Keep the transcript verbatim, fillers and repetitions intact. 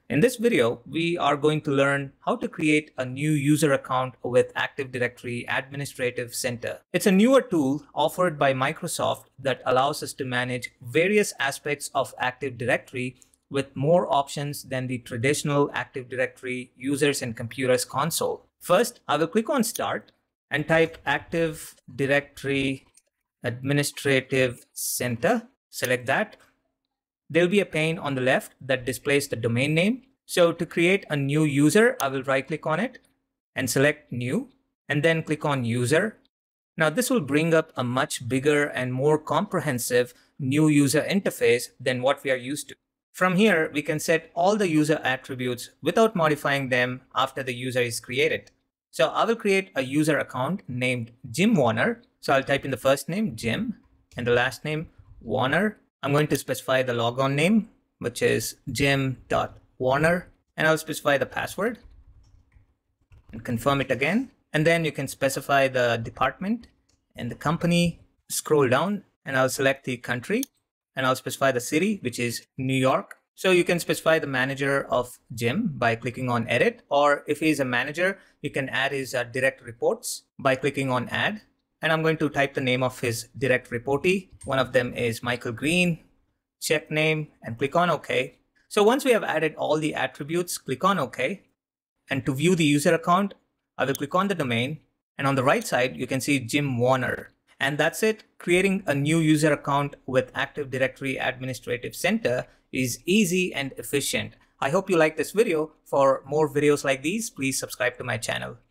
In this video, we are going to learn how to create a new user account with Active Directory Administrative Center. It's a newer tool offered by Microsoft that allows us to manage various aspects of Active Directory with more options than the traditional Active Directory Users and Computers console. First, I will click on Start and type Active Directory Administrative Center. Select that. There'll be a pane on the left that displays the domain name. So to create a new user, I will right click on it and select New, and then click on User. Now this will bring up a much bigger and more comprehensive new user interface than what we are used to. From here, we can set all the user attributes without modifying them after the user is created. So I will create a user account named Jim Warner. So I'll type in the first name, Jim, and the last name, Warner. I'm going to specify the logon name, which is jim.warner, and I'll specify the password and confirm it again. And then you can specify the department and the company. Scroll down and I'll select the country and I'll specify the city, which is New York. So you can specify the manager of Jim by clicking on Edit, or if he's a manager, you can add his uh, direct reports by clicking on Add. And I'm going to type the name of his direct reportee. One of them is Michael Green. Check name and click on OK. So once we have added all the attributes, click on OK. And to view the user account, I will click on the domain. And on the right side, you can see Jim Warner. And that's it. Creating a new user account with Active Directory Administrative Center is easy and efficient. I hope you like this video. For more videos like these, please subscribe to my channel.